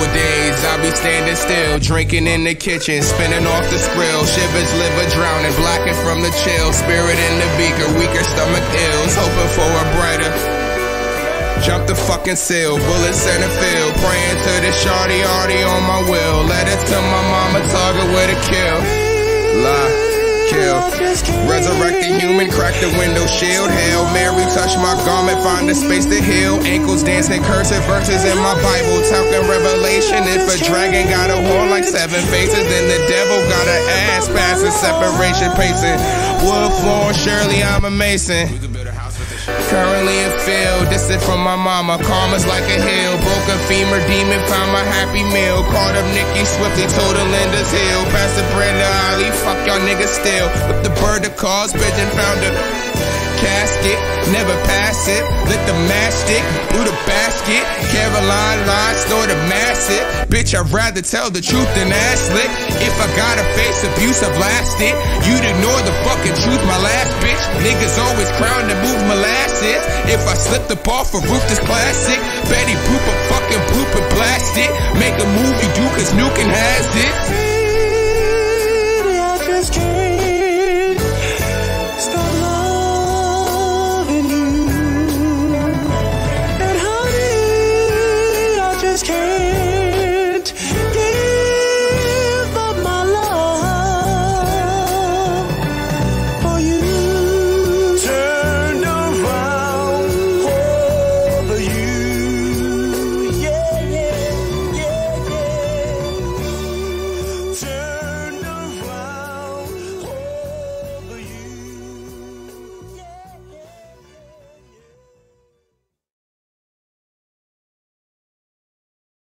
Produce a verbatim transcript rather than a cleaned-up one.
Nowadays, I be standing still, drinking in the kitchen, spinning off the skrill. Shivers, liver drowning, blacking from the chill. Spirit in the beaker, weaker stomach ills, hoping for a brighter. Jump the fucking seal, bullets in the field, praying to the shawty already on my will. Letter to my mama, target with a kill. Lie, kill. Resurrect the human, crack the window shield. Hail Mary, touch my garment, find a space to heal. Ankles dancing, cursive verses in my Bible, talking revelation. If a dragon got a horn like seven faces, then the devil got an ass passing, separation pacing. Wood flooring, surely I'm a mason. Currently in field, distant from my mama, karma's like a hill. Broken femur, demon, found my happy meal. Caught up Nikki swiftly, told her Linda's hill. Passed the Brenda Ali, fuck y'all niggas still. With the bird of cause, pigeon found a casket, never pass it. Lit the mastic, blew the basket. Caroline line, snort a massive. Bitch, I'd rather tell the truth than ass lick. If I gotta face abuse, I've lasted. You'd ignore the fucking truth, my last bitch. Niggas always crown to move molasses. If I slipped up off a roof, this classic. Betty Boop a fucking bloop and blast it. Make a movie, do cause Nukin has it.